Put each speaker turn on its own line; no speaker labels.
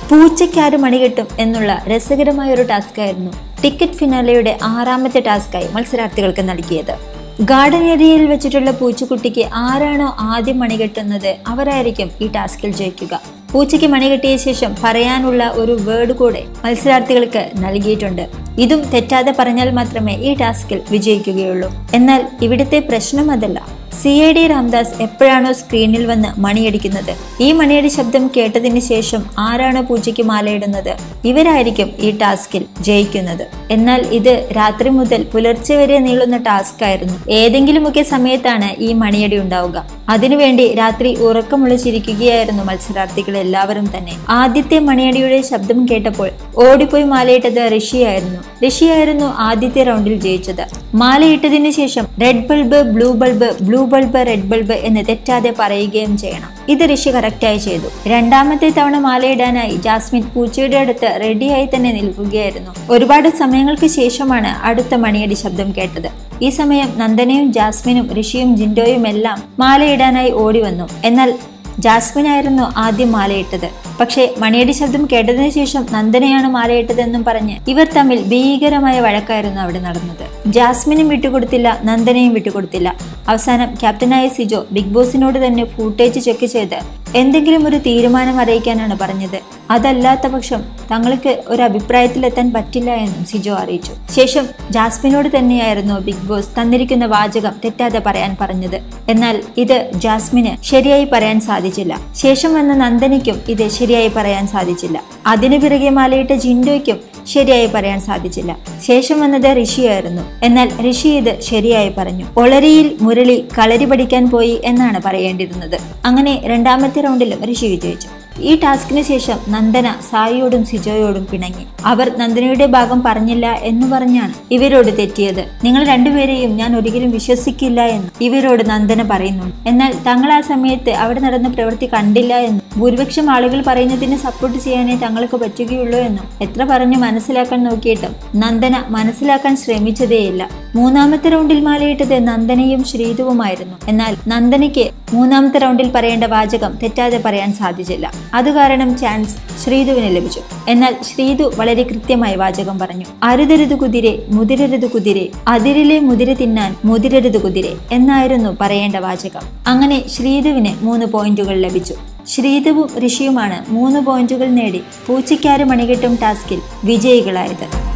പൂച്ചയ്ക്കാര് മണികെട്ടും എന്നുള്ള രസകരമായ ഒരു ടാസ്ക് ആയിരുന്നു ടിക്കറ്റ് ഫിനാലയുടെ 6ാമത്തെ ടാസ്കായി മത്സരാർത്ഥികൾക്ക് നൽകിയത്. ഗാർഡൻ ഏരിയയിൽ വെച്ചിട്ടുള്ള പൂച്ചക്കുട്ടിക്ക് ആരാണോ ആദ്യം മണികെട്ടുന്നത് അവരായിരിക്കും ഈ ടാസ്കിൽ ജയിക്കുക. പൂച്ചയ്ക്ക് മണികെട്ടിയ ശേഷം പറയാനുള്ള ഒരു വേർഡ് കൂടെ മത്സരാർത്ഥികൾക്ക് നൽകിയിട്ടുണ്ട്. ഇതും തെറ്റാതെ പറഞ്ഞാൽ മാത്രമേ ഈ ടാസ്കിൽ വിജയിക്കുകയുള്ളൂ. എന്നാൽ ഇവിടുത്തെ പ്രശ്നം അതല്ല. CID രാംദാസ് എപ്പോഴാണോ സ്ക്രീനിൽ വന്ന് മണിയടിക്കുന്നത്, ഈ മണിയടി ശബ്ദം കേട്ടതിന് ശേഷം ആരാണോ പൂച്ചയ്ക്ക് മാലയിടുന്നത് ഇവരായിരിക്കും ഈ ടാസ്കിൽ ജയിക്കുന്നത്. എന്നാൽ ഇത് രാത്രി മുതൽ പുലർച്ചെ വരെ നീളുന്ന ടാസ്ക് ആയിരുന്നു. ഏതെങ്കിലുമൊക്കെ സമയത്താണ് ഈ മണിയടി ഉണ്ടാവുക. അതിനുവേണ്ടി രാത്രി ഉറക്കമുളച്ചിരിക്കുകയായിരുന്നു മത്സരാർത്ഥികൾ എല്ലാവരും തന്നെ. ആദ്യത്തെ മണിയടിയുടെ ശബ്ദം കേട്ടപ്പോൾ ഓടിപ്പോയി മാലയിട്ടത് ഋഷിയായിരുന്നു ആദ്യത്തെ റൗണ്ടിൽ ജയിച്ചത്. മാലയിട്ടതിന് ശേഷം red bulb blue bulb, blue bulb red bulb എന്ന് തെറ്റാതെ പറയുകയും ചെയ്യണം. ഇത് ഋഷി കറക്റ്റായി ചെയ്തു. 2ാമത്തെ തവണ മാലയിടാനായി ജാസ്മിൻ പൂച്ചയുടെ അടുത്ത് റെഡിയായി തന്നെ നിൽക്കുകയായിരുന്നു. ഒരുപാട് സമയങ്ങൾക്ക് ശേഷമാണ് അടുത്ത മണിയടി ശബ്ദം കേട്ടത്. ഈ സമയം നന്ദനയും ജാസ്മിനും ഋഷിയും ജിൻഡോയും എല്ലാം മാലയിടാനായി ഓടി വന്നു. എന്നാൽ ജാസ്മിനായിരുന്നു ആദ്യം മാലയിട്ടത്. പക്ഷേ മണിയടി ശബ്ദം കേട്ടതിനു ശേഷം നന്ദനയാണ് മാലയിട്ടതെന്നും പറഞ്ഞ് ഇവർ തമ്മിൽ ഭീകരമായ വഴക്കായിരുന്നു അവിടെ നടന്നത്. ജാസ്മിനും വിട്ടുകൊടുത്തില്ല, നന്ദനയും വിട്ടുകൊടുത്തില്ല. അവസാനം ക്യാപ്റ്റനായ സിജോ ബിഗ് ബോസിനോട് തന്നെ ഫൂട്ടേജ് ചെക്ക് ചെയ്ത് എന്തെങ്കിലും ഒരു തീരുമാനം അറിയിക്കാനാണ് പറഞ്ഞത്. അതല്ലാത്ത പക്ഷം തങ്ങൾക്ക് ഒരു അഭിപ്രായത്തിലെത്താൻ പറ്റില്ല എന്നും സിജോ അറിയിച്ചു. ശേഷം ജാസ്മിനോട് തന്നെയായിരുന്നു ബിഗ് ബോസ് തന്നിരിക്കുന്ന വാചകം തെറ്റാതെ പറയാൻ പറഞ്ഞത്. എന്നാൽ ഇത് ജാസ്മിന് ശരിയായി പറയാൻ സാധിച്ചില്ല. ശേഷം വന്ന നന്ദനയ്ക്കും ഇത് ശരിയായി പറയാൻ സാധിച്ചില്ല. അതിനു പിറകെ മാലയിട്ട ജിൻഡോയ്ക്കും ശരിയായി പറയാൻ സാധിച്ചില്ല. ശേഷം വന്നത് ഋഷിയായിരുന്നു. എന്നാൽ ഋഷി ഇത് ശരിയായി പറഞ്ഞു. ഒളരിയിൽ മുരളി കളരി പഠിക്കാൻ പോയി എന്നാണ് പറയേണ്ടിയിരുന്നത്. അങ്ങനെ 2ാമത്തെ റൗണ്ടിലും ഋഷി വിജയിച്ചു. ഈ ടാസ്കിന് ശേഷം നന്ദന സായിയോടും സിജോയോടും പിണങ്ങി. അവർ നന്ദനയുടെ ഭാഗം പറഞ്ഞില്ല എന്ന് പറഞ്ഞാണ് ഇവരോട് തെറ്റിയത്. നിങ്ങൾ രണ്ടുപേരെയും ഞാൻ ഒരിക്കലും വിശ്വസിക്കില്ല എന്ന് ഇവരോട് നന്ദന പറയുന്നുണ്ട്. എന്നാൽ തങ്ങൾ ആ സമയത്ത് അവിടെ നടന്ന പ്രവൃത്തി കണ്ടില്ല എന്നും ഭൂരിപക്ഷം ആളുകൾ പറയുന്നതിന് സപ്പോർട്ട് ചെയ്യാനേ തങ്ങൾക്ക് പറ്റുകയുള്ളൂ എന്നും എത്ര പറഞ്ഞു മനസ്സിലാക്കാൻ നോക്കിയിട്ടും നന്ദന മനസ്സിലാക്കാൻ ശ്രമിച്ചതേയില്ല. 3ാമത്തെ റൗണ്ടിൽ മാലയിട്ടത് നന്ദനയും ശ്രീതുവുമായിരുന്നു. എന്നാൽ നന്ദനയ്ക്ക് 3ാമത്തെ റൗണ്ടിൽ പറയേണ്ട വാചകം തെറ്റാതെ പറയാൻ സാധിച്ചില്ല. അതുകാരണം ചാൻസ് ശ്രീതുവിന് ലഭിച്ചു. എന്നാൽ ശ്രീതു വളരെ കൃത്യമായി വാചകം പറഞ്ഞു. അരുതരുത് കുതിരെ, മുതിരരുത് കുതിരെ, അതിരിലെ മുതിര തിന്നാൻ മുതിരരുത് കുതിരെ എന്നായിരുന്നു പറയേണ്ട വാചകം. അങ്ങനെ ശ്രീതുവിന് 3 പോയിന്റുകൾ ലഭിച്ചു. ശ്രീതുവും ഋഷിയുമാണ് 3 പോയിന്റുകൾ നേടി പൂച്ചയ്ക്കാര് മണികെട്ടും ടാസ്കിൽ വിജയികളായത്.